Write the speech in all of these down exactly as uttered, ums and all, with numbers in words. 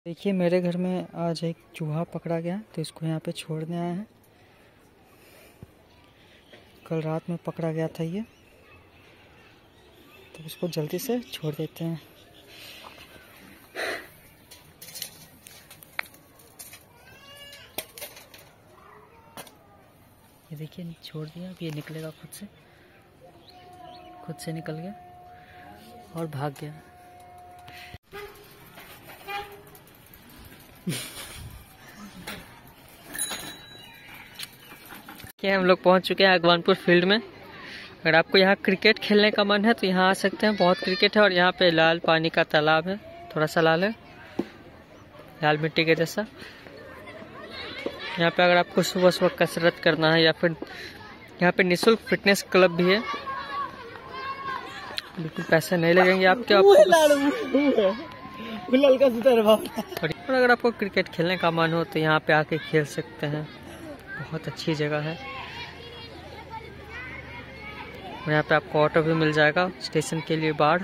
देखिए मेरे घर में आज एक चूहा पकड़ा गया, तो इसको यहाँ पे छोड़ने आए हैं। कल रात में पकड़ा गया था ये, तो इसको जल्दी से छोड़ देते हैं। ये देखिए छोड़ दिया, अब ये निकलेगा खुद से, खुद से निकल गया और भाग गया। क्या हम लोग पहुंच चुके हैं अगवानपुर फील्ड में। अगर आपको यहाँ क्रिकेट खेलने का मन है तो यहाँ आ सकते हैं, बहुत क्रिकेट है। और यहाँ पे लाल पानी का तालाब है, थोड़ा सा लाल है, लाल मिट्टी के जैसा। यहाँ पे अगर आपको सुबह सुबह कसरत करना है या फिर यहाँ पे निःशुल्क फिटनेस क्लब भी है, बिल्कुल पैसे नहीं लगेंगे आपके। आपको और अगर आपको क्रिकेट खेलने का मन हो तो यहाँ पे आके खेल सकते हैं, बहुत अच्छी जगह है। और यहाँ पे आपको ऑटो भी मिल जाएगा स्टेशन के लिए बाढ़।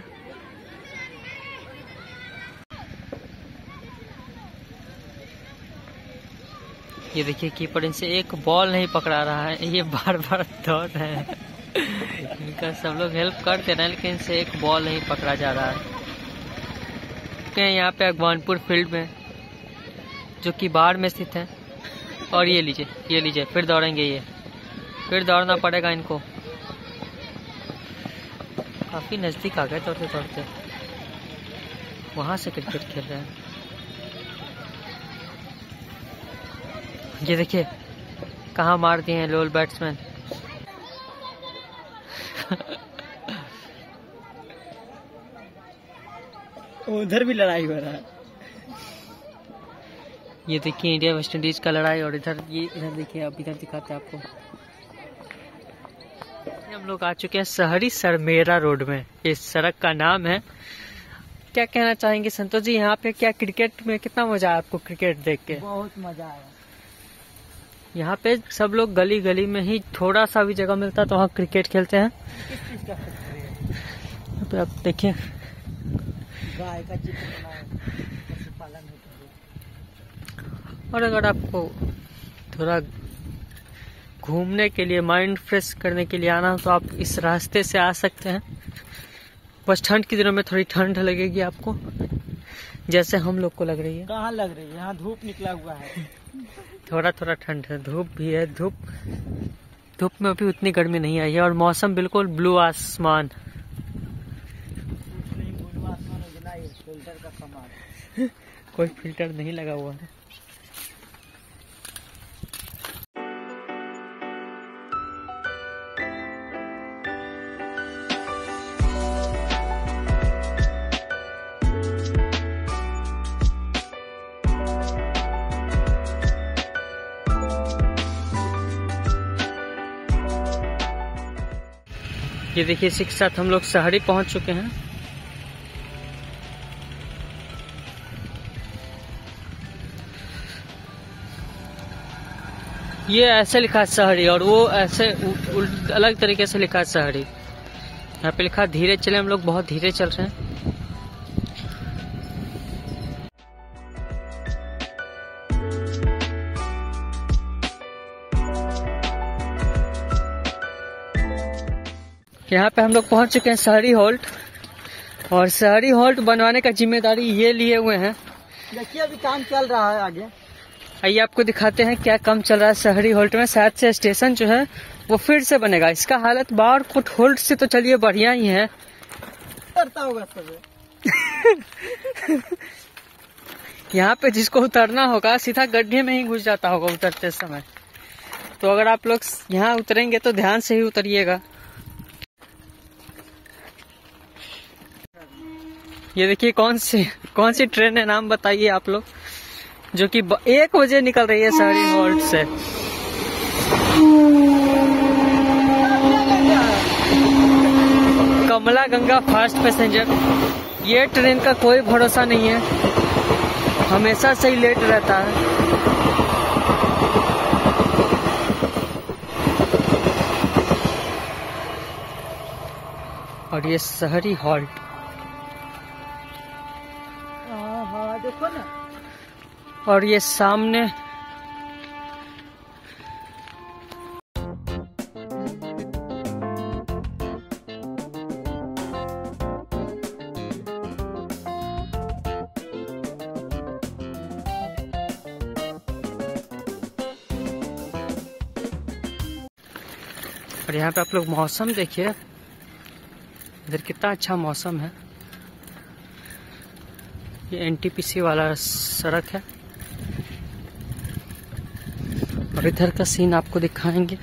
ये देखिए कीपर इनसे एक बॉल नहीं पकड़ा रहा है, ये बार बार दौड़ रहे हैं। इनका सब लोग हेल्प कर दे रहे हैं, लेकिन इनसे एक बॉल नहीं पकड़ा जा रहा है। यहाँ पे अगवानपुर फील्ड में, जो कि बाढ़ में स्थित है। और ये लीजिए, ये लीजिए, फिर दौड़ेंगे, ये फिर दौड़ना पड़ेगा इनको। काफी नजदीक आ गए दौड़ते दौड़ते, वहां से क्रिकेट खेल रहे हैं। ये देखिए कहाँ मार दिए हैं लोल बैट्समैन। उधर भी लड़ाई हो रहा है। ये देखिए इंडिया वेस्ट इंडीज का लड़ाई। और इधर ये इधर देखिए, अब इधर दिखाते हैं आपको। हम लोग आ चुके हैं शहरी सरमेरा रोड में, इस सड़क का नाम है। क्या कहना चाहेंगे संतोष जी, यहाँ पे क्या क्रिकेट में कितना मजा आया आपको क्रिकेट देख के? बहुत मजा आया। यहाँ पे सब लोग गली गली में ही थोड़ा सा भी जगह मिलता है तो वहाँ क्रिकेट खेलते हैं। यहाँ पे आप देखिए गाय का चित्र बना है, पशुपालन होता है। और अगर आपको थोड़ा घूमने के लिए, माइंड फ्रेश करने के लिए आना हो तो आप इस रास्ते से आ सकते हैं। बस ठंड के दिनों में थोड़ी ठंड लगेगी आपको, जैसे हम लोग को लग रही है। कहाँ लग रही है, यहाँ धूप निकला हुआ है। थोड़ा थोड़ा ठंड है, धूप भी है। धूप धूप में अभी उतनी गर्मी नहीं आई है। और मौसम बिल्कुल ब्लू आसमान। फिल्टर का सामान कोई फिल्टर नहीं लगा हुआ है। ये देखिए इसी के साथ हम लोग शहरी पहुंच चुके हैं। ये ऐसे लिखा है शहरी, और वो ऐसे अलग तरीके से लिखा है शहरी। यहाँ पे लिखा धीरे चले, हम लोग बहुत धीरे चल रहे हैं। यहाँ पे हम लोग पहुंच चुके हैं शहरी हॉल्ट। और शहरी हॉल्ट बनवाने का जिम्मेदारी ये लिए हुए हैं। देखिए अभी काम चल रहा है आगे, आइए आपको दिखाते हैं क्या काम चल रहा है शहरी हॉल्ट में। शायद से स्टेशन जो है वो फिर से बनेगा। इसका हालत बाढ़ फुट होल्ट से तो चलिए बढ़िया ही है। उतरता होगा सब। यहाँ पे जिसको उतरना होगा सीधा गड्ढे में ही घुस जाता होगा उतरते समय। तो अगर आप लोग यहाँ उतरेंगे तो ध्यान से ही उतरिएगा। ये देखिए कौन सी कौन सी ट्रेन है, नाम बताइए आप लोग, जो कि एक बजे निकल रही है शहरी हॉल्ट से। Kamla Ganga fast passenger. ये ट्रेन का कोई भरोसा नहीं है, हमेशा से ही लेट रहता है। और ये शहरी हॉल्ट, हाँ देखो ना, और ये सामने और यहाँ पे आप लोग मौसम देखिए, इधर कितना अच्छा मौसम है। ये एनटीपीसी वाला सड़क है और इधर का सीन आपको दिखाएंगे।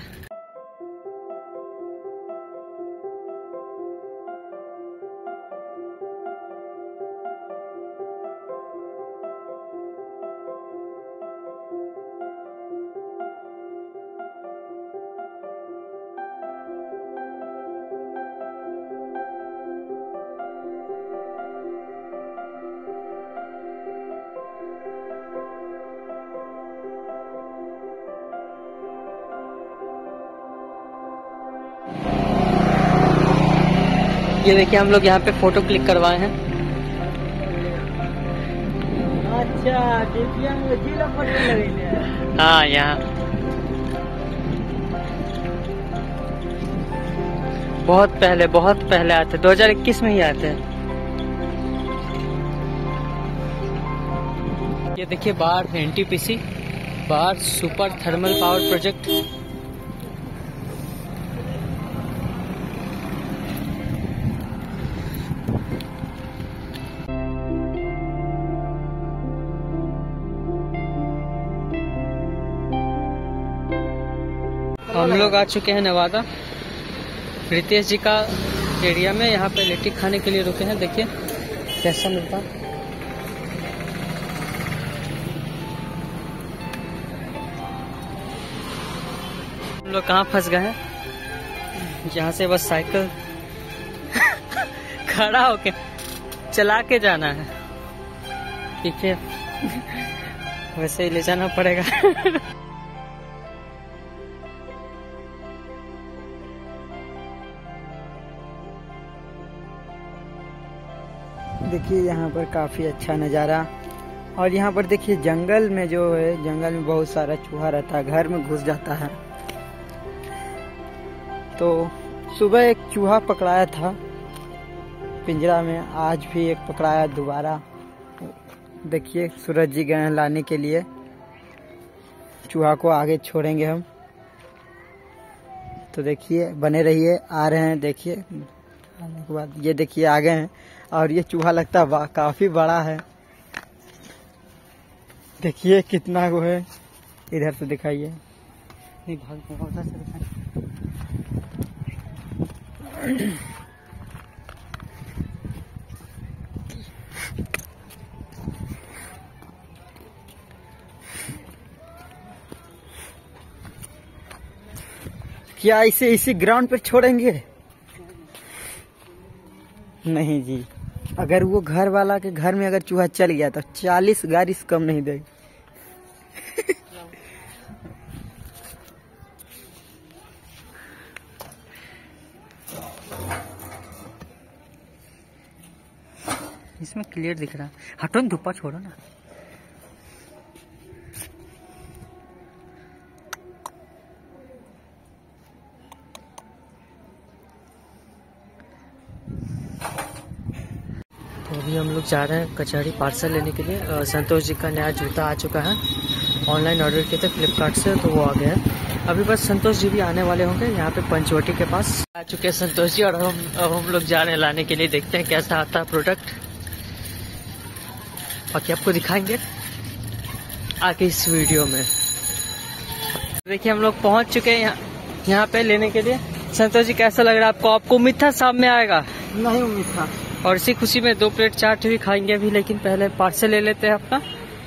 ये देखिए हम लोग यहाँ पे फोटो क्लिक करवाए हैं। अच्छा देखिए जिला फोटो लगेले। हाँ यहाँ बहुत पहले बहुत पहले आते, दो हज़ार इक्कीस में ही आते हैं। ये देखिए बाहर एनटीपीसी, बाहर सुपर थर्मल पावर प्रोजेक्ट। हम लोग आ चुके हैं नवादा, रितेश जी का एरिया में। यहाँ पे लिट्टी खाने के लिए रुके हैं, देखिए कैसा मिलता है। हम लोग कहाँ फंस गए हैं, यहाँ से बस साइकिल खड़ा होके चला के जाना है, ठीक है। वैसे ही ले जाना पड़ेगा। देखिए यहाँ पर काफी अच्छा नज़ारा। और यहाँ पर देखिए जंगल में जो है, जंगल में बहुत सारा चूहा रहता है, घर में घुस जाता है। तो सुबह एक चूहा पकड़ाया था पिंजरा में, आज भी एक पकड़ाया दोबारा। देखिए सूरज जी गए हैं लाने के लिए, चूहा को आगे छोड़ेंगे हम। तो देखिए बने रहिए, आ रहे हैं। देखिए आने के बाद ये देखिए आ गए हैं। और ये चूहा लगता है काफी बड़ा है, देखिए कितना वो है। इधर से दिखाइए, नहीं भाग उधर से दिखाइए। क्या इसे इसी ग्राउंड पर छोड़ेंगे? नहीं जी, अगर वो घर वाला के घर में अगर चूहा चल गया तो चालीस गाड़ी से कम नहीं देगी। इसमें क्लियर दिख रहा है। हटो ना, धुप्पा छोड़ो ना। तो अभी हम लोग जा रहे हैं कचहरी पार्सल लेने के लिए। अ, संतोष जी का नया जूता आ चुका है, ऑनलाइन ऑर्डर किए थे फ्लिपकार्ट से, तो वो आ गया है। अभी बस संतोष जी भी आने वाले होंगे। यहाँ पे पंचवटी के पास आ चुके हैं संतोष जी, और हम अब हम लोग जा रहे हैं लाने के लिए। देखते हैं कैसा आता है प्रोडक्ट, बाकी आपको दिखाएंगे आगे इस वीडियो में। देखिए हम लोग पहुंच चुके हैं यहाँ यहाँ पे लेने के लिए। संतोष जी कैसा लग रहा है आपको? आपको उम्मीद था शाम में आएगा? नहीं उम्मीद था। और इसी खुशी में दो प्लेट चाट भी खाएंगे अभी, लेकिन पहले पार्सल ले लेते हैं अपना।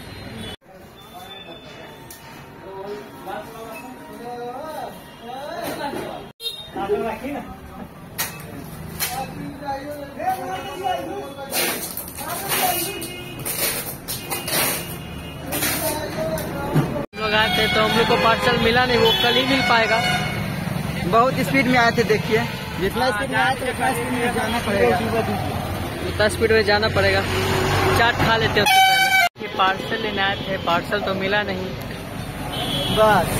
हम लोग आए थे तो हम लोग को पार्सल मिला नहीं, वो कल ही मिल पाएगा। बहुत स्पीड में आए थे, देखिए जितना स्पीड में आए थे उतना स्पीड में जाना पड़ेगा, उतना स्पीड में जाना पड़ेगा। चाट खा लेते हैं उससे पहले। पार्सल लेने आए थे, पार्सल तो मिला नहीं बस।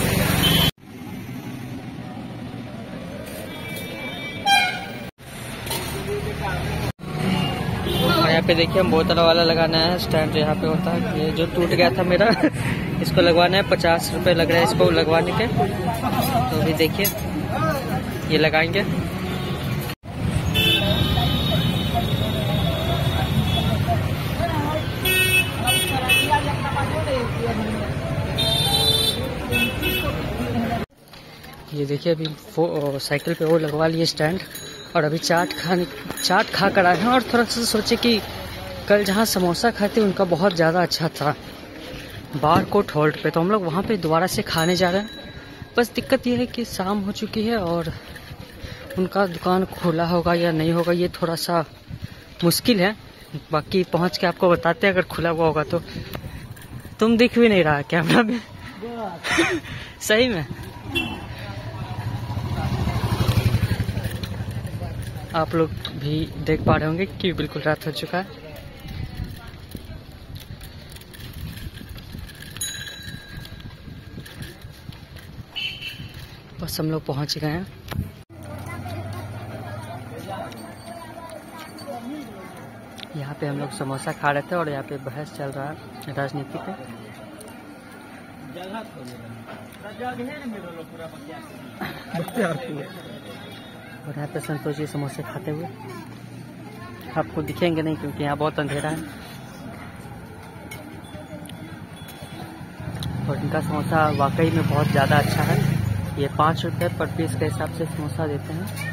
और यहाँ पे देखिए हम बोतल वाला लगाना है स्टैंड, यहाँ पे होता है। ये जो टूट गया था मेरा इसको लगवाना है, पचास रुपए लग रहा है इसको लगवाने के। तो अभी देखिए ये लगाएंगे। ये देखिए अभी वो साइकिल पे वो लगवा लिए स्टैंड, और अभी चाट खाने चाट खा कर आए हैं। और थोड़ा सा सोचे कि कल जहाँ समोसा खाए थे उनका बहुत ज़्यादा अच्छा था बारकोट हॉल्ट पे, तो हम लोग वहाँ पे दोबारा से खाने जा रहे हैं। बस दिक्कत ये है कि शाम हो चुकी है और उनका दुकान खुला होगा या नहीं होगा ये थोड़ा सा मुश्किल है। बाकी पहुँच के आपको बताते हैं अगर खुला हुआ होगा तो। तुम दिख भी नहीं रहा कैमरा में सही में। आप लोग भी देख पा रहे होंगे कि बिल्कुल रात हो चुका है। बस हम लोग पहुंच गए हैं। यहाँ पे हम लोग समोसा खा रहे थे और यहाँ पे बहस चल रहा है राजनीति पे। और यहाँ पे संतोष जी समोसे खाते हुए आपको दिखेंगे नहीं क्योंकि यहाँ बहुत अंधेरा है। और इनका समोसा वाकई में बहुत ज़्यादा अच्छा है। ये पाँच रुपये पर पीस के हिसाब से समोसा देते हैं।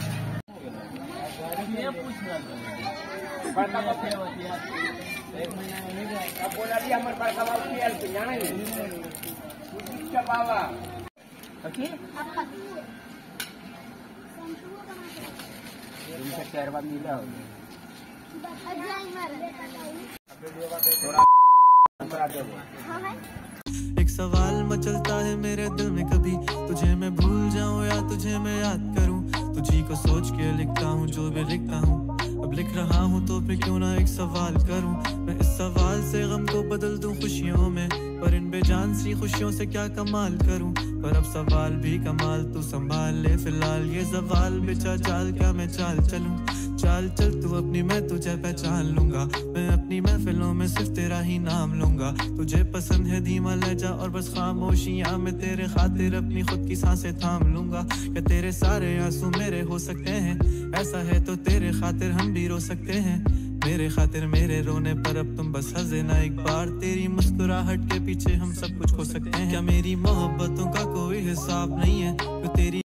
एक सवाल मचलता है मेरे दिल में, कभी तुझे मैं भूल जाऊं या तुझे मैं याद करूं। तुझी को सोच के लिखता हूं जो भी लिखता हूं, अब लिख रहा हूं तो फिर क्यों ना एक सवाल करूं। मैं इस सवाल से गम को बदल दूं खुशियों में, पर इन बेजान सी खुशियों से क्या कमाल करूं। पर अब सवाल भी कमाल तू संभाल ले फिलहाल, ये सवाल बेचा चाल क्या मैं चाल चलूं। चाल चल तू अपनी, मैं तुझे पहचान लूंगा। मैं अपनी महफिलों में सिर्फ तेरा ही नाम लूंगा। तुझे पसंद है धीमा लहजा और बस खामोशियां, मैं तेरे खातिर अपनी खुद की सांसें थाम लूंगा। क्या तेरे सारे आंसू मेरे हो सकते हैं, ऐसा है तो तेरे खातिर हम भी रो सकते हैं। मेरे खातिर मेरे रोने पर अब तुम बस हंसे ना एक बार, तेरी मुस्कुराहट के पीछे हम सब कुछ खो सकते हैं। क्या मेरी मोहब्बतों का कोई हिसाब नहीं है, तो तेरी